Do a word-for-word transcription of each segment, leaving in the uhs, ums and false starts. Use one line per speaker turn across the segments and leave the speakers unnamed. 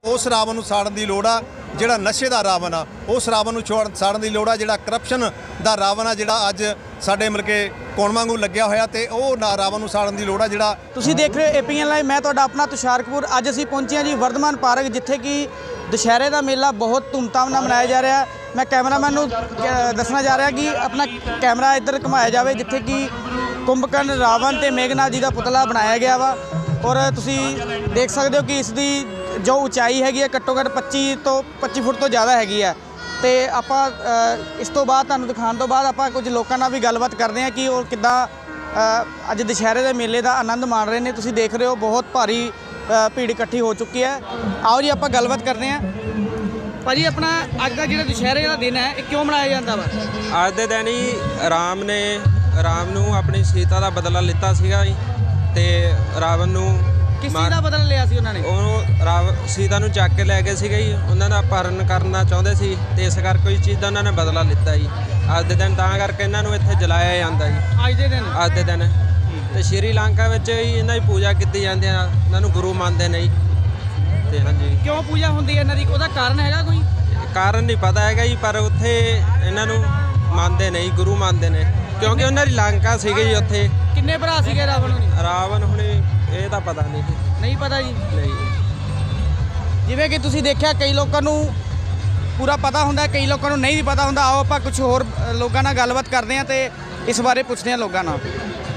उस रावण नूं साड़न दी लोड़ आ, जिहड़ा नशे दा रावण आ उस रावण नूं छोड़ साड़न दी लोड़ आ, जिहड़ा करप्शन दा रावण आ जिहड़ा अज साडे मिल के कौन वांगू लग्या होया ते ओह ना रावण नूं साड़न दी लोड़ आ। जिहड़ा
तुसीं देख रहे हो एपीएन लाइव, मैं तुहाडा अपना तुषार कपूर। अज असीं पहुंचे जी वर्धमान पार्क, जिथे कि दशहरे का मेला बहुत धूमधाम नाल मनाया जा रहा है। मैं कैमरामैन नूं दसना जा रहा कि अपना कैमरा इधर घुमाया जाए, जिथे कि कुंभकर्ण रावण ते मेघनाथ जी का पुतला बनाया गया वा। और तुसीं देख सकते हो कि इसकी जो उचाई हैगी है घट्टो घट्ट पच्ची तो पच्ची फुट तो ज़्यादा हैगी है। तो आपां इस तो बाद तुहानूं दिखाउण तो बाद आपां कुछ लोकां नाल भी गलबात करते हैं कि वो किद्दां अज दशहरे के मेले का आनंद माण रहे हैं। तुसीं देख रहे हो बहुत भारी भीड़ इकट्ठी हो चुकी है। आओ जी आपां गलबात करते हैं। भाजी अपना अज का जिहड़ा दशहरे का दिन है क्यों मनाया जाता वा?
अज दे दिन ही राम ने राम नूं अपनी सीता का बदला लिता सीगा जी, ते रावण नूं
किस चीज़ का बदला लिया सी उन्होंने?
ਉਹਨੂੰ ਰਾਵ ਸੀਤਾ ਨੂੰ ਚੱਕ ਕੇ ਲੈ ਗਏ ਸੀਗੇ ਜੀ, ਉਹਨਾਂ ਦਾ ਅਪਹਰਨ ਕਰਨਾ ਚਾਹੁੰਦੇ ਸੀ ਤੇ ਇਸ ਕਰਕੇ ਕੋਈ ਚੀਜ਼ ਦਾ ਉਹਨਾਂ ਨੇ ਬਦਲਾ ਲਿੱਤਾ ਜੀ ਅੱਜ ਦੇ ਦਿਨ, ਤਾਂ ਕਰਕੇ ਇਹਨਾਂ ਨੂੰ ਇੱਥੇ ਜਲਾਇਆ ਜਾਂਦਾ ਜੀ
ਅੱਜ ਦੇ ਦਿਨ
ਅੱਜ ਦੇ ਦਿਨ। ਤੇ ਸ਼੍ਰੀਲੰਕਾ ਵਿੱਚ ਹੀ ਇਹਨਾਂ ਦੀ ਪੂਜਾ ਕੀਤੀ ਜਾਂਦੀ ਆ, ਇਹਨਾਂ ਨੂੰ ਗੁਰੂ ਮੰਨਦੇ ਨੇ ਜੀ। ਤੇ ਹਾਂਜੀ,
ਕਿਉਂ ਪੂਜਾ ਹੁੰਦੀ ਹੈ ਇਹਨਾਂ ਦੀ? ਉਹਦਾ ਕਾਰਨ ਹੈਗਾ ਕੋਈ?
ਕਾਰਨ ਨਹੀਂ ਪਤਾ ਹੈਗਾ ਜੀ, ਪਰ ਉੱਥੇ ਇਹਨਾਂ ਨੂੰ ਮੰਨਦੇ ਨੇ ਜੀ, ਗੁਰੂ ਮੰਨਦੇ ਨੇ, ਕਿਉਂਕਿ ਉਹਨਾਂ ਦੀ ਲੰਕਾ ਸੀਗੀ ਜੀ ਉੱਥੇ।
ਕਿੰਨੇ ਭਰਾ ਸੀਗੇ ਰਾਵਣ ਹੁਣੀ?
ਰਾਵਣ ਹੁਣੀ ਇਹ ਤਾਂ ਪਤਾ ਨਹੀਂ ਜੀ,
ਨਹੀਂ ਪਤਾ ਜੀ।
ਨਹੀਂ
ਜਿਵੇਂ ਕਿ ਤੁਸੀਂ ਦੇਖਿਆ ਕਈ ਲੋਕਾਂ ਨੂੰ ਪੂਰਾ ਪਤਾ ਹੁੰਦਾ, ਕਈ ਲੋਕਾਂ ਨੂੰ ਨਹੀਂ ਵੀ ਪਤਾ ਹੁੰਦਾ। ਆਓ ਆਪਾਂ ਕੁਝ ਹੋਰ ਲੋਕਾਂ ਨਾਲ ਗੱਲਬਾਤ ਕਰਦੇ ਹਾਂ ਤੇ ਇਸ ਬਾਰੇ ਪੁੱਛਦੇ ਹਾਂ ਲੋਕਾਂ ਨਾਲ।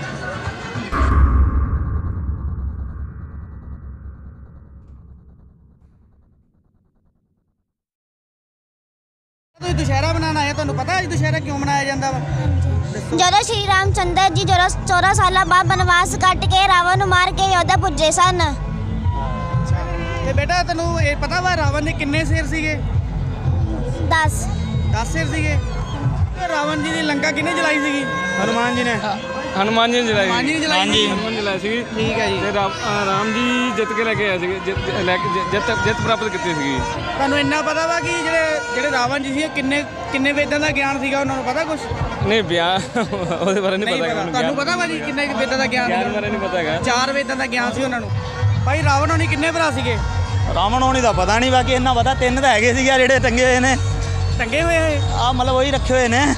ਤੁਸੀਂ ਦੁਸ਼ਹਿਰਾ ਮਨਾਉਣ ਆਏ, ਤੁਹਾਨੂੰ ਪਤਾ ਅੱਜ ਦੁਸ਼ਹਿਰਾ ਕਿਉਂ ਮਨਾਇਆ ਜਾਂਦਾ ਵਾ?
ਜਦੋਂ ਸ਼੍ਰੀ ਰਾਮ ਚੰਦਰ ਜੀ ਜਦੋਂ ਚੌਦਾਂ ਸਾਲਾਂ ਬਾਅਦ ਬਨਵਾਸ ਕੱਟ ਕੇ ਰਾਵਣ ਨੂੰ ਮਾਰ ਕੇ ਅਯੋਧਿਆ ਪੁੱਜੇ ਸਨ।
ਤੇ ਬੇਟਾ ਤੈਨੂੰ ਇਹ ਪਤਾ ਵਾ ਰਾਵਣ ਦੇ ਕਿੰਨੇ ਸਿਰ ਸੀਗੇ?
ਦਸ
ਦਸ ਸਿਰ ਸੀਗੇ। ਤੇ ਰਾਵਣ ਜੀ ਦੀ ਲੰਕਾ ਕਿਹਨੇ ਜਲਾਈ ਸੀਗੀ?
ਹਨੂਮਾਨ ਜੀ ਨੇ।
ਹਨੂਮਾਨ ਜੀ ਨੇ ਜਲਾਈ
ਹਨੂਮਾਨ ਜੀ ਨੇ ਜਲਾਈ ਸੀ?
ਹਨੂਮਾਨ ਜੀ ਜਲਾਈ ਸੀਗੀ।
ਠੀਕ ਹੈ ਜੀ।
ਤੇ ਰਾਮ ਰਾਮ ਜੀ ਜਿੱਤ ਕੇ ਲੈ ਕੇ ਆਏ ਸੀਗੇ, ਜਿੱਤ ਲੈ ਕੇ ਜਿੱਤ ਜਿੱਤ ਪ੍ਰਾਪਤ ਕੀਤੀ ਸੀਗੀ।
ਤੁਹਾਨੂੰ ਇੰਨਾ ਪਤਾ ਵਾ ਕਿ ਜਿਹੜੇ ਜਿਹੜੇ ਰਾਵਣ ਜੀ ਸੀ ਕਿੰਨੇ ਕਿੰਨੇ ਵੇਦਾਂ ਦਾ ਗਿਆਨ ਸੀਗਾ? ਉਹਨਾਂ ਨੂੰ ਪਤਾ ਕੁਛ?
ਨਹੀਂ ਵਿਆਹ ਉਹਦੇ ਬਾਰੇ ਨਹੀਂ ਪਤਾ।
ਤੁਹਾਨੂੰ ਪਤਾ ਵਾ ਜੀ ਕਿੰਨੇ ਵੇਦਾਂ ਦਾ ਗਿਆਨ
ਗਿਆਨ
ਸੀਗਾ?
ਬਾਰੇ ਨਹੀਂ ਪਤਾ ਹੈਗਾ।
ਚਾਰ ਵੇਦਾਂ ਦਾ ਗਿਆਨ ਸੀ ਉਹਨਾਂ ਨੂੰ। ਭਾਈ ਰਾਵਣ ਹੋਣੀ ਕਿੰਨੇ ਭਰਾ ਸੀਗੇ?
ਰਾਵਣ ਹੋਣੀ ਦਾ ਪਤਾ ਨਹੀਂ, ਬਾਕੀ ਇੰਨਾ ਪਤਾ ਤਿੰਨ ਤਾਂ ਹੈਗੇ ਸੀਗੇ ਜਿਹੜੇ ਟੰਗੇ ਹੋਏ ਨੇ।
ਟੰਗੇ ਹੋਏ ਹੈ
ਆ ਮਤਲਬ ਉਹੀ ਰੱਖੇ ਹੋਏ ਨੇ।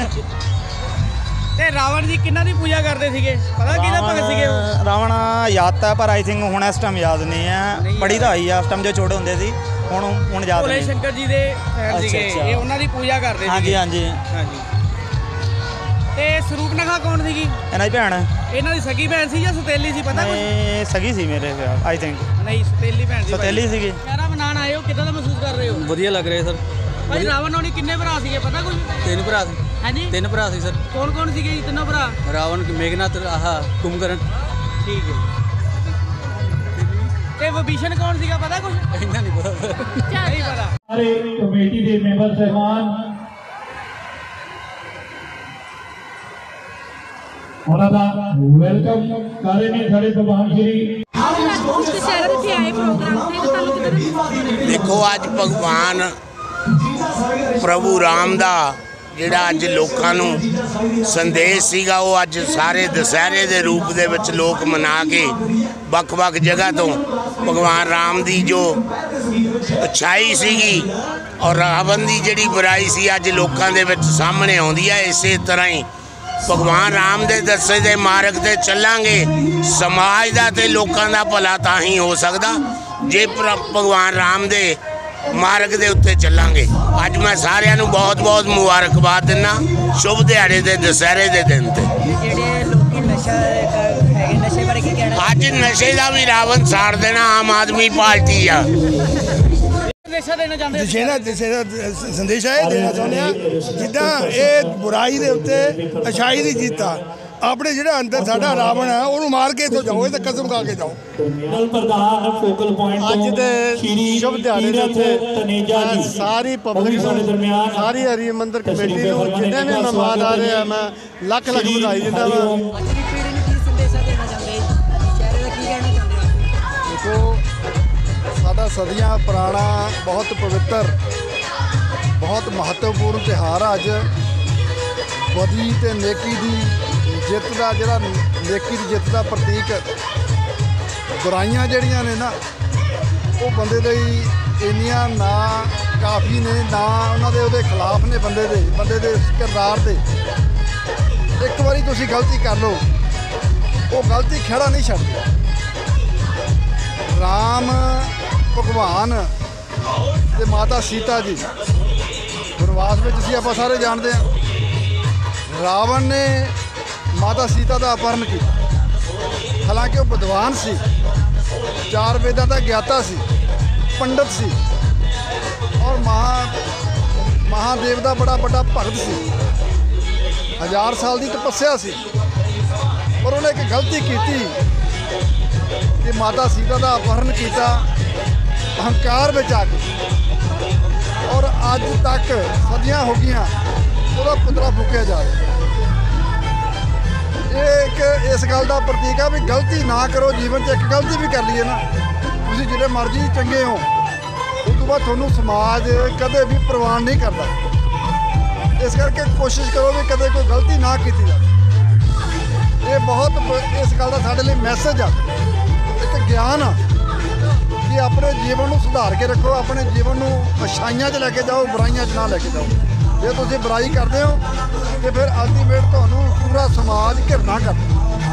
ਤੇ ਰਾਵਣ ਜੀ ਕਿਹਨਾਂ ਦੀ ਪੂਜਾ ਕਰਦੇ ਸੀਗੇ? ਪਤਾ ਕਿਹਦਾ ਭਗਤ ਸੀਗੇ ਉਹ?
ਰਾਵਣ ਯਾਦ ਤਾਂ ਪਰ ਆਈ ਥਿੰਕ ਹੁਣ ਇਸ ਟਾਈਮ ਯਾਦ ਨਹੀਂ ਹੈ। ਪੜੀ ਤਾਂ ਹੋਈ ਆ ਉਸ ਟਾਈਮ ਜੋ ਛੋਟੇ ਹੁੰਦੇ ਸੀ, ਹੁਣ ਹੁਣ ਯਾਦ
ਭੋਲੇ
ਨਹੀਂ।
ਸ਼ੰਕਰ ਜੀ ਦੇ ਫੈਨ ਸੀਗੇ ਇਹ, ਉਹਨਾਂ ਦੀ ਪੂਜਾ ਕਰਦੇ ਸੀ।
ਹਾਂਜੀ ਹਾਂਜੀ।
ਹਾਂਜੀ। ਤੇ ਸਰੂਪਨਖਾ ਕੌਣ ਸੀਗੀ?
ਇਹਨਾਂ ਦੀ ਭੈਣ।
ਇਹਨਾਂ ਦੀ ਸਗੀ ਭੈਣ ਸੀ ਜਾਂ ਸਤੇਲੀ ਸੀ? ਪਤਾ ਕੁਛ?
ਨਹੀਂ ਸਗੀ ਸੀ ਮੇਰੇ ਖਿਆਲ ਆਈ ਥਿੰਕ।
ਨਹੀਂ ਸਤੇਲੀ ਭੈਣ ਸੀ।
ਸਤੇਲੀ ਸੀਗੀ।
ਦੁਸ਼ਹਿਰਾ ਮਨਾਉਣ ਆਏ ਹੋ, ਕਿੱਦਾਂ ਦਾ ਮਹਿਸੂਸ ਕਰ ਰਹੇ ਹੋ?
ਵਧੀਆ ਲੱਗ ਰਿਹਾ ਸਰ।
ਭਾਈ ਰਾਵਣ ਹੋਣੀ ਕਿੰਨੇ ਭਰਾ ਸੀਗੇ ਪਤਾ ਕੁਝ?
ਤਿੰਨ ਭਰਾ ਸੀ।
ਹਾਂਜੀ
ਤਿੰਨ ਭਰਾ ਸੀ ਸਰ।
ਕੌਣ ਕੌਣ ਸੀਗੇ ਜੀ ਤਿੰਨੋਂ ਭਰਾ?
ਰਾਵਣ, ਮੇਘਨਾਥ, ਆਹ ਕੁੰਭਕਰਨ।
ਠੀਕ ਹੈ। ਤੇ ਵਿਭੀਸ਼ਣ ਕੌਣ ਸੀਗਾ ਪਤਾ ਕੁਝ?
ਇੰਨਾ ਨਹੀਂ ਪਤਾ ਸਰ।
ਨਹੀਂ ਪਤਾ।
ਸਾਰੇ ਕਮੇਟੀ ਦੇ ਮੈਂਬਰ ਸਾਹਿਬਾਨ, ਉਹਨਾਂ ਦਾ ਵੈਲਕਮ ਕਰ ਰਹੇ ਨੇ ਸਾਡੇ ਪ੍ਰਧਾਨ ਸ਼੍ਰੀ।
देखो अज भगवान प्रभु राम दा जिहड़ा अज लोकां नूं संदेश सीगा वो अज सारे दशहरे दे रूप दे विच लोक मना के वख-वख जगह तो भगवान राम दी जो अच्छाई सीगी और रावण दी जिहड़ी बुराई सी अज लोकां दे विच सामने आउंदी है। इसे तरह ही भगवान राम दे दसे दे मार्ग ते चलांगे, समाज दा ते लोकां दा भला तां ही हो सकदा जे भगवान राम दे मार्ग दे उत्ते चलांगे। अज मैं सारिਆਂ ਨੂੰ बहुत बहुत मुबारकबाद दिना शुभ दिहाड़े दे दशहरे दे दिन ते। अज नशे दा भी रावण साड़ देना आम आदमी पार्टी आ।
दशहरा दशहरा संदेश है देना चाਹੁੰਦੇ ਆ ਜਿੱਦਾਂ ਇਹ ਬੁਰਾਈ ਦੇ ਉੱਤੇ ਅਛਾਈ ਦੀ ਜਿੱਤ ਆ। ਆਪਣੇ ਜਿਹੜਾ ਅੰਦਰ ਸਾਡਾ ਰਾਵਣ ਆ ਉਹਨੂੰ ਮਾਰ ਕੇ ਇੱਥੋਂ ਜਾਓ, ਇਹ ਤਾਂ ਕਸਮ ਖਾ ਕੇ ਜਾਓ।
ਅੱਜ ਦੇ ਸ਼ੁਭ ਦਿਹਾੜੇ ਦੇ ਉੱਤੇ ਸਾਰੀ ਪਬਲਿਕ ਨੂੰ, ਸਾਰੀ ਹਰਿਮੰਦਰ ਕਮੇਟੀ ਨੂੰ, ਜਿੰਨੇ ਵੀ ਮਹਿਮਾਨ ਆ ਰਹੇ ਆ, ਮੈਂ ਲੱਖ ਲੱਖ ਵਧਾਈ ਦਿੰਦਾ ਵਾ।
ਦੇਖੋ ਸਾਡਾ ਸਦੀਆਂ ਪੁਰਾਣਾ ਬਹੁਤ ਪਵਿੱਤਰ ਬਹੁਤ ਮਹੱਤਵਪੂਰਨ ਤਿਉਹਾਰ ਆ ਅੱਜ। ਬਦੀ ਤੇ ਨੇਕੀ ਦੀ ਜਿੱਤ ਦਾ, ਜਿਹੜਾ ਨੇਕੀ ਦੀ ਜਿੱਤ ਦਾ ਪ੍ਰਤੀਕ। ਬੁਰਾਈਆਂ ਜਿਹੜੀਆਂ ਨੇ ਨਾ ਉਹ ਬੰਦੇ ਲਈ ਇੰਨੀਆਂ ਨਾ ਕਾਫੀ ਨੇ, ਨਾ ਉਹਨਾਂ ਦੇ ਉਹਦੇ ਖਿਲਾਫ ਨੇ ਬੰਦੇ ਦੇ ਬੰਦੇ ਦੇ ਕਿਰਦਾਰ ਦੇ। ਇੱਕ ਵਾਰੀ ਤੁਸੀਂ ਗਲਤੀ ਕਰ ਲਓ, ਉਹ ਗਲਤੀ ਖਹਿੜਾ ਨਹੀਂ ਛੱਡਦੀ। ਰਾਮ ਭਗਵਾਨ ਤੇ ਮਾਤਾ ਸੀਤਾ ਜੀ ਬਨਵਾਸ ਵਿੱਚ ਸੀ, ਆਪਾਂ ਸਾਰੇ ਜਾਣਦੇ ਹਾਂ। ਰਾਵਣ ਨੇ ਮਾਤਾ ਸੀਤਾ ਦਾ ਅਪਹਰਨ ਕੀਤਾ, ਹਾਲਾਂਕਿ ਉਹ ਵਿਦਵਾਨ ਸੀ, ਚਾਰ ਵੇਦਾਂ ਦਾ ਗਿਆਤਾ ਸੀ, ਪੰਡਤ ਸੀ ਔਰ ਮਹਾ ਮਹਾਦੇਵ ਦਾ ਬੜਾ ਵੱਡਾ ਭਗਤ ਸੀ। ਹਜ਼ਾਰ ਸਾਲ ਦੀ ਤਪੱਸਿਆ ਸੀ, ਪਰ ਉਹਨੇ ਇੱਕ ਗਲਤੀ ਕੀਤੀ ਕਿ ਮਾਤਾ ਸੀਤਾ ਦਾ ਅਪਹਰਨ ਕੀਤਾ ਅਹੰਕਾਰ ਵਿੱਚ ਆ ਕੇ, ਔਰ ਅੱਜ ਤੱਕ ਸਦੀਆਂ ਹੋ ਗਈਆਂ ਉਹਦਾ ਪੁਤਲਾ ਫੂਕਿਆ ਜਾ ਰਿਹਾ। ਇਹ ਇੱਕ ਇਸ ਗੱਲ ਦਾ ਪ੍ਰਤੀਕ ਆ ਵੀ ਗਲਤੀ ਨਾ ਕਰੋ ਜੀਵਨ 'ਚ। ਇੱਕ ਗਲਤੀ ਵੀ ਕਰ ਲਈਏ ਨਾ, ਤੁਸੀਂ ਜਿਹੜੇ ਮਰਜ਼ੀ ਚੰਗੇ ਹੋ, ਉਸ ਤੋਂ ਬਾਅਦ ਤੁਹਾਨੂੰ ਸਮਾਜ ਕਦੇ ਵੀ ਪ੍ਰਵਾਨ ਨਹੀਂ ਕਰਦਾ। ਇਸ ਕਰਕੇ ਕੋਸ਼ਿਸ਼ ਕਰੋ ਵੀ ਕਦੇ ਕੋਈ ਗਲਤੀ ਨਾ ਕੀਤੀ ਜਾਵੇ। ਇਹ ਬਹੁਤ ਇਸ ਗੱਲ ਦਾ ਸਾਡੇ ਲਈ ਮੈਸੇਜ ਆ, ਇੱਕ ਗਿਆਨ ਆ ਕਿ ਆਪਣੇ ਜੀਵਨ ਨੂੰ ਸੁਧਾਰ ਕੇ ਰੱਖੋ, ਆਪਣੇ ਜੀਵਨ ਨੂੰ ਅੱਛਾਈਆਂ 'ਚ ਲੈ ਕੇ ਜਾਓ, ਬੁਰਾਈਆਂ 'ਚ ਨਾ ਲੈ ਕੇ ਜਾਓ। ਜੇ ਤੁਸੀਂ ਬੁਰਾਈ ਕਰਦੇ ਹੋ ਤੇ ਫਿਰ ਅਲਟੀਮੇਟ ਤੁਹਾਨੂੰ ਪੂਰਾ ਸਮਾਜ ਘਿਰਨਾ ਕਰਦਾ।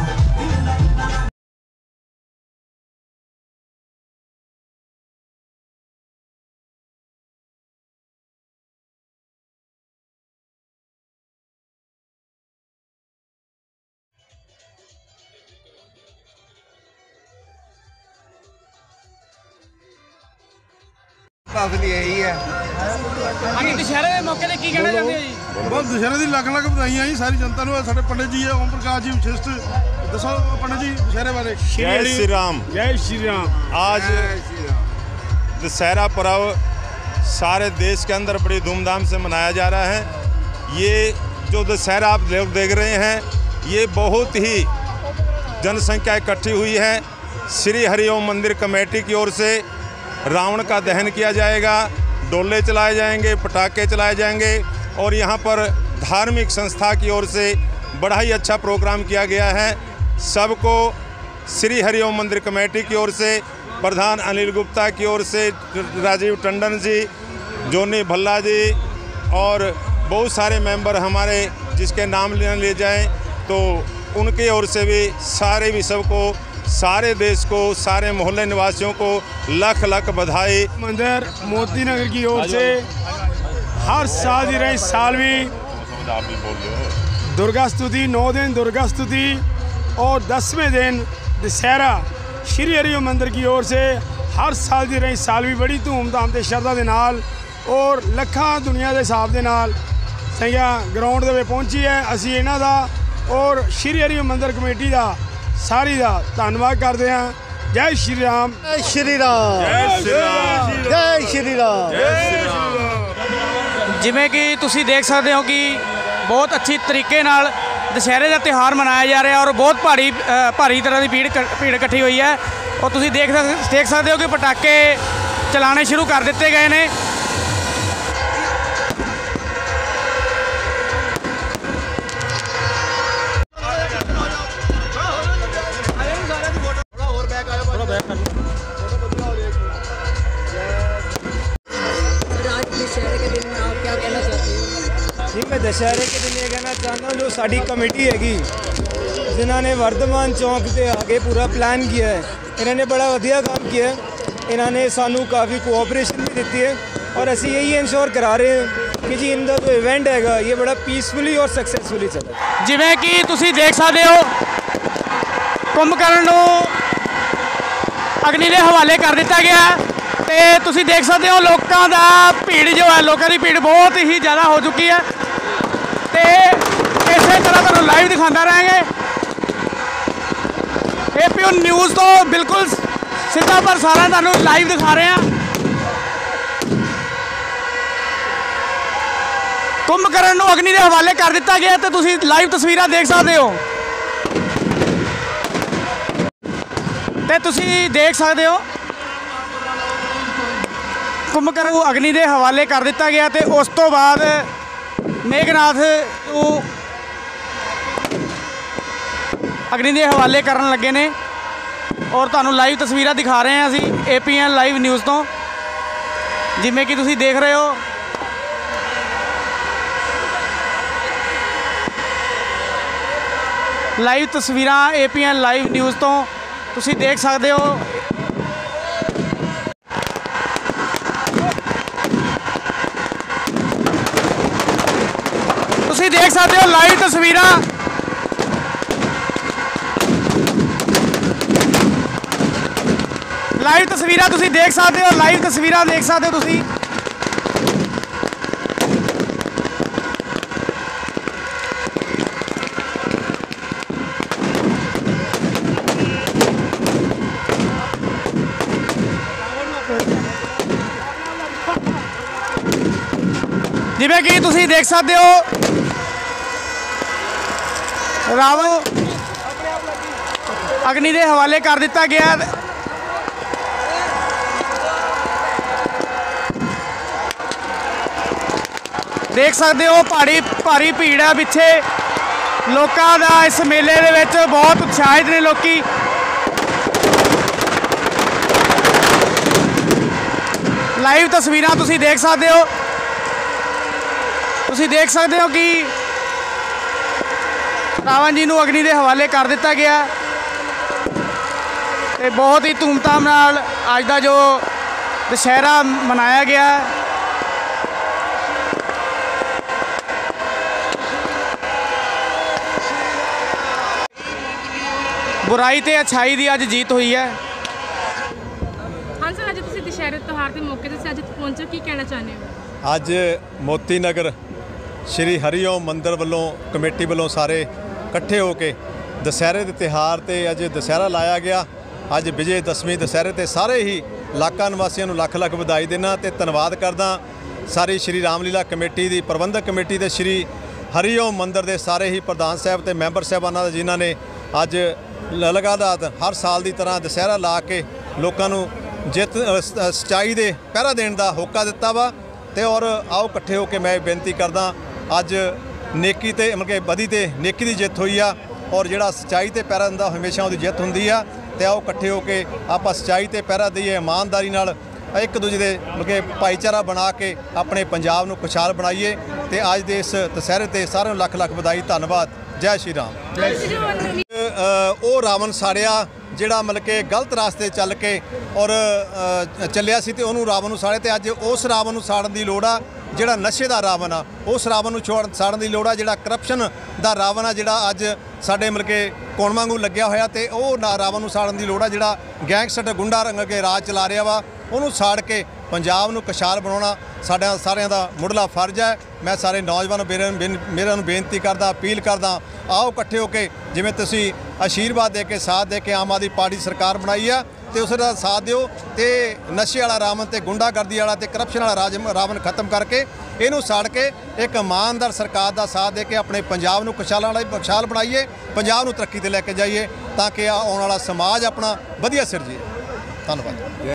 असली यही है।
ਹਾਂਜੀ, ਦੁਸ਼ਹਿਰੇ ਦੇ ਮੌਕੇ ਤੇ ਕੀ ਕਹਿਣਾ ਚਾਹੁੰਦੇ ਹੋ ਜੀ?
बहुत दुशहरे की लख लख बधाइयां जी सारी जनता को। साढ़े पंडित जी है ओम प्रकाश जी विशिष्ट, दसो पंडित जी दुशहरे बारे।
जय श्री राम।
जय श्री राम।
आज दशहरा पर्व सारे देश के अंदर बड़ी धूमधाम से मनाया जा रहा है। ये जो दशहरा आप लोग देख रहे हैं, ये बहुत ही जनसंख्या इकट्ठी हुई है। श्री हरिओम मंदिर कमेटी की ओर से रावण का दहन किया जाएगा, डोले चलाए जाएंगे, पटाखे चलाए जाएंगे और यहाँ पर धार्मिक संस्था की ओर से बड़ा ही अच्छा प्रोग्राम किया गया है। सबको श्री हरिओम मंदिर कमेटी की ओर से, प्रधान अनिल गुप्ता की ओर से, राजीव टंडन जी, जोनी भल्ला जी और बहुत सारे मेंबर हमारे जिसके नाम ले ले जाएं तो उनके ओर से भी सारे भी सबको, सारे देश को, सारे मोहल्ले निवासियों को लाख लाख बधाई।
मंदिर मोती नगर की ओर से हर साल की रही सालवी दुर्गा स्तुति, नौ दिन दुर्गा स्तुति और दसवें दिन दशहरा श्री हरिओम मंदिर की ओर से हर साल की रही सालवी बड़ी धूमधाम से श्रद्धा के नाल और लखा दुनिया के हिसाब के नाल संख्या ग्राउंड में पहुंची है। असी इन्हां दा और श्री हरिओम मंदिर कमेटी का सारी का धन्यवाद करते हैं। जय श्री राम।
जय श्री राम।
जय श्री राम।
जय श्री राम।
जय श्री राम।
ਜਿਵੇਂ ਕਿ ਤੁਸੀਂ ਦੇਖ ਸਕਦੇ ਹੋ ਕਿ ਬਹੁਤ ਅੱਛੀ ਤਰੀਕੇ ਨਾਲ ਦੁਸ਼ਹਿਰੇ ਦਾ ਤਿਉਹਾਰ ਮਨਾਇਆ ਜਾ ਰਿਹਾ ਔਰ ਬਹੁਤ ਭਾਰੀ ਅ, ਭਾਰੀ ਤਰ੍ਹਾਂ ਦੀ ਭੀੜ ਕ- ਭੀੜ ਇਕੱਠੀ ਹੋਈ ਹੈ ਔਰ ਤੁਸੀਂ ਦੇਖ ਸਕ- ਦੇਖ ਸਕਦੇ ਹੋ ਕਿ ਪਟਾਕੇ ਚਲਾਉਣੇ ਸ਼ੁਰੂ ਕਰ ਦਿੱਤੇ ਗਏ ਨੇ।
जी मैं दशहरे के दिन ये कहना चाहता हूँ, जो साड़ी कमेटी हैगी जिन्होंने वर्धमान चौक के आगे पूरा प्लान किया है, इन्होंने बड़ा वधिया काम किया है। इन्होंने सानू काफ़ी कोऑपरेशन भी दी है और असी यही इंश्योर करा रहे हैं कि जी इनका जो इवेंट हैगा ये बड़ा पीसफुली और सक्सैसफुली चले।
ਜਿਵੇਂ ਕਿ ਤੁਸੀਂ ਦੇਖ ਸਕਦੇ ਹੋ ਕੁੰਭਕਰਨ ਨੂੰ ਅਗਨੀ ਦੇ ਹਵਾਲੇ ਕਰ ਦਿੱਤਾ ਗਿਆ ਤੇ ਤੁਸੀਂ ਦੇਖ ਸਕਦੇ ਹੋ ਲੋਕਾਂ ਦਾ ਭੀੜ ਜੋ ਹੈ, ਲੋਕਾਂ ਦੀ ਭੀੜ ਬਹੁਤ ਹੀ ਜ਼ਿਆਦਾ ਹੋ ਚੁੱਕੀ ਹੈ ਤੇ ਇਸੇ ਤਰ੍ਹਾਂ ਤੁਹਾਨੂੰ ਲਾਈਵ ਦਿਖਾਉਂਦਾ ਰਹਾਂਗੇ। ਏਪੀਓ ਨਿਊਜ਼ ਤੋਂ ਬਿਲਕੁਲ ਸਿੱਧਾ ਪ੍ਰਸਾਰਣ ਤੁਹਾਨੂੰ ਲਾਈਵ ਦਿਖਾ ਰਹੇ ਹਾਂ। ਕੁੰਭਕਰਨ ਨੂੰ ਅਗਨੀ ਦੇ ਹਵਾਲੇ ਕਰ ਦਿੱਤਾ ਗਿਆ ਤੇ ਤੁਸੀਂ ਲਾਈਵ ਤਸਵੀਰਾਂ ਦੇਖ ਸਕਦੇ ਹੋ ਤੇ ਤੁਸੀਂ ਦੇਖ ਸਕਦੇ ਹੋ ਕੁੰਭਕਰਨ ਨੂੰ ਅਗਨੀ ਦੇ ਹਵਾਲੇ ਕਰ ਦਿੱਤਾ ਗਿਆ ਤੇ ਉਸ ਤੋਂ ਬਾਅਦ ਮੇਘਨਾਥ ਨੂੰ ਅਗਨੀ ਦੇ ਹਵਾਲੇ ਕਰਨ ਲੱਗੇ ਨੇ ਔਰ ਤੁਹਾਨੂੰ ਲਾਈਵ ਤਸਵੀਰਾਂ ਦਿਖਾ ਰਹੇ ਹਾਂ ਅਸੀਂ ਏ ਪੀ ਐਨ ਲਾਈਵ ਨਿਊਜ਼ ਤੋਂ। ਜਿਵੇਂ ਕਿ ਤੁਸੀਂ ਦੇਖ ਰਹੇ ਹੋ ਲਾਈਵ ਤਸਵੀਰਾਂ ਏ ਪੀ ਐਨ ਲਾਈਵ ਨਿਊਜ਼ ਤੋਂ ਤੁਸੀਂ ਦੇਖ ਸਕਦੇ ਹੋ। ਤੁਸੀਂ ਦੇਖ ਸਕਦੇ ਹੋ ਲਾਈਵ ਤਸਵੀਰਾਂ ਲਾਈਵ ਤਸਵੀਰਾਂ ਤੁਸੀਂ ਦੇਖ ਸਕਦੇ ਹੋ ਲਾਈਵ ਤਸਵੀਰਾਂ ਦੇਖ ਸਕਦੇ ਹੋ ਤੁਸੀਂ। ਜਿਵੇਂ ਕਿ ਤੁਸੀਂ ਦੇਖ ਸਕਦੇ ਹੋ ਰਾਵਣ ਅਗਨੀ ਦੇ ਹਵਾਲੇ ਕਰ ਦਿੱਤਾ ਗਿਆ। ਦੇਖ ਸਕਦੇ ਹੋ ਭਾਰੀ ਭਾਰੀ ਭੀੜ ਹੈ ਪਿੱਛੇ ਲੋਕਾਂ ਦਾ। ਇਸ ਮੇਲੇ ਦੇ ਵਿੱਚ ਬਹੁਤ ਉਤਸ਼ਾਹਿਤ ਨੇ ਲੋਕੀ। ਲਾਈਵ ਤਸਵੀਰਾਂ ਤੁਸੀਂ ਦੇਖ ਸਕਦੇ ਹੋ ਤੁਸੀਂ ਦੇਖ ਸਕਦੇ ਹੋ ਕਿ ਰਾਵਣ ਜੀ ਨੂੰ ਅਗਨੀ ਦੇ ਹਵਾਲੇ ਕਰ ਦਿੱਤਾ ਗਿਆ ਤੇ ਬਹੁਤ ਹੀ ਧੂਮਧਾਮ ਨਾਲ ਅੱਜ ਦਾ ਜੋ ਦੁਸਹਿਰਾ ਮਨਾਇਆ ਗਿਆ। बुराई ते अच्छाई दी अज जीत हुई है।
हाँ सर, अज तुसीं दशहरे त्योहार के मौके ते अज पहुंचे, की कहना चाहते हो?
ਅੱਜ ਮੋਤੀ ਨਗਰ ਸ਼੍ਰੀ ਹਰੀਓਮ ਮੰਦਿਰ ਵੱਲੋਂ ਕਮੇਟੀ ਵੱਲੋਂ ਸਾਰੇ ਇਕੱਠੇ ਹੋ ਕੇ ਦੁਸਹਿਰੇ ਦੇ ਤਿਉਹਾਰ ਤੇ ਅੱਜ ਦੁਸਹਿਰਾ ਲਾਇਆ ਗਿਆ। ਅੱਜ ਵਿਜੇ ਦਸ਼ਮੀ ਦੁਸਹਿਰੇ ਤੇ ਸਾਰੇ ਹੀ ਇਲਾਕਾ ਨਿਵਾਸੀਆਂ ਨੂੰ ਲੱਖ ਲੱਖ ਵਧਾਈ ਦੇਣਾ ਤੇ ਧੰਨਵਾਦ ਕਰਦਾ ਸਾਰੀ ਸ਼੍ਰੀ ਰਾਮਲੀਲਾ ਕਮੇਟੀ ਦੀ ਪ੍ਰਬੰਧਕ ਕਮੇਟੀ ਦੇ ਸ਼੍ਰੀ ਹਰੀਓਮ ਮੰਦਿਰ ਦੇ ਸਾਰੇ ਹੀ ਪ੍ਰਧਾਨ ਸਾਹਿਬ ਤੇ ਮੈਂਬਰ ਸਾਹਿਬਾਨਾਂ ਦਾ, ਜਿਨ੍ਹਾਂ ਨੇ ਅੱਜ ਲਗਾਤਾਰ ਹਰ ਸਾਲ ਦੀ ਤਰ੍ਹਾਂ ਦੁਸਹਿਰਾ ਲਾ ਕੇ ਲੋਕਾਂ ਨੂੰ ਜਿੱਤ ਸੱਚਾਈ ਦੇ ਪਹਿਰਾ ਦੇਣ ਦਾ ਹੋਕਾ ਦਿੱਤਾ ਵਾ। ਤੇ ਔਰ ਆਓ ਇਕੱਠੇ ਹੋ ਕੇ ਮੈਂ ਬੇਨਤੀ ਕਰਦਾ, ਅੱਜ ਨੇਕੀ ਤੇ ਮਤਲਬ ਕਿ ਬਦੀ ਤੇ ਨੇਕੀ ਦੀ ਜਿੱਤ ਹੋਈ ਆ ਔਰ ਜਿਹੜਾ ਸੱਚਾਈ ਤੇ ਪਹਿਰਾ ਦਿੰਦਾ ਹਮੇਸ਼ਾ ਉਹਦੀ ਜਿੱਤ ਹੁੰਦੀ ਆ। ਤੇ ਆਓ ਇਕੱਠੇ ਹੋ ਕੇ ਆਪਾਂ ਸੱਚਾਈ ਤੇ ਪਹਿਰਾ ਦਈਏ, ਇਮਾਨਦਾਰੀ ਨਾਲ ਇੱਕ ਦੂਜੇ ਦੇ ਮਤਲਬ ਕਿ ਭਾਈਚਾਰਾ ਬਣਾ ਕੇ ਆਪਣੇ ਪੰਜਾਬ ਨੂੰ ਖੁਸ਼ਹਾਲ ਬਣਾਈਏ। ਤੇ ਅੱਜ ਦੇ ਇਸ ਦੁਸਹਿਰੇ ਤੇ ਸਾਰਿਆਂ ਨੂੰ ਲੱਖ ਲੱਖ ਵਧਾਈ। ਧੰਨਵਾਦ। ਜੈ ਸ਼੍ਰੀ ਰਾਮ। ਉਹ ਰਾਵਣ ਸਾੜਿਆ ਜਿਹੜਾ ਮਤਲਬ ਕਿ ਗਲਤ ਰਾਸਤੇ ਚੱਲ ਕੇ ਔਰ ਚੱਲਿਆ ਸੀ ਤੇ ਉਹਨੂੰ ਰਾਵਣ ਨੂੰ ਸਾੜੇ। ਤੇ ਅੱਜ ਉਸ ਰਾਵਣ ਨੂੰ ਸਾੜਨ ਦੀ ਲੋੜ ਆ ਜਿਹੜਾ ਨਸ਼ੇ ਦਾ ਰਾਵਣ ਆ, ਉਸ ਰਾਵਣ ਨੂੰ ਛੋੜ ਸਾੜਨ ਦੀ ਲੋੜ ਆ ਜਿਹੜਾ ਕਰਪਸ਼ਨ ਦਾ ਰਾਵਣ ਆ, ਜਿਹੜਾ ਅੱਜ ਸਾਡੇ ਮਤਲਬ ਕਿ ਕੋਣ ਵਾਂਗੂ ਲੱਗਿਆ ਹੋਇਆ। ਤੇ ਉਹ ਨਾ ਰਾਵਣ ਨੂੰ ਸਾੜਨ ਦੀ ਲੋੜ ਆ ਜਿਹੜਾ ਗੈਂਗਸਟਰ ਗੁੰਡਾ ਰੰਗ ਕੇ ਰਾਜ ਚਲਾ ਰਿਹਾ ਵਾ। ਉਹਨੂੰ ਸਾੜ ਕੇ ਪੰਜਾਬ ਨੂੰ ਖੁਸ਼ਹਾਲ ਬਣਾਉਣਾ ਸਾਡਾ ਸਾਰਿਆਂ ਦਾ ਮੁੱਢਲਾ ਫਰਜ਼ ਹੈ। ਮੈਂ ਸਾਰੇ ਨੌਜਵਾਨ ਮੇਰਿਆਂ ਨੂੰ ਬੇਨਤੀ ਕਰਦਾ, ਅਪੀਲ ਕਰਦਾ, ਆਓ ਇਕੱਠੇ ਹੋ ਕੇ ਜਿਵੇਂ ਤੁਸੀਂ ਆਸ਼ੀਰਵਾਦ ਦੇ ਕੇ ਸਾਥ ਦੇ ਕੇ ਆਮ ਆਦਮੀ ਪਾਰਟੀ ਸਰਕਾਰ ਬਣਾਈ ਆ ਤੇ ਉਸ ਦਾ ਸਾਥ ਦਿਓ ਤੇ ਨਸ਼ੇ ਵਾਲਾ ਰਾਵਣ ਤੇ ਗੁੰਡਾਗਰਦੀ ਵਾਲਾ ਤੇ ਕਰਪਸ਼ਨ ਵਾਲਾ ਰਾਜ ਰਾਵਣ ਖਤਮ ਕਰਕੇ ਇਹਨੂੰ ਸਾੜ ਕੇ ਇੱਕ ਇਮਾਨਦਾਰ ਸਰਕਾਰ ਦਾ ਸਾਥ ਦੇ ਕੇ ਆਪਣੇ ਪੰਜਾਬ ਨੂੰ ਖੁਸ਼ਹਾਲ ਵਾਲਾ ਖੁਸ਼ਹਾਲ ਬਣਾਈਏ, ਪੰਜਾਬ ਨੂੰ ਤਰੱਕੀ ਤੇ ਲੈ ਕੇ ਜਾਈਏ ਤਾਂ ਕਿ ਆਉਣ ਵਾਲਾ ਸਮਾਜ ਆਪਣਾ ਵਧੀਆ ਸਿਰਜੀਏ। ਧੰਨਵਾਦ।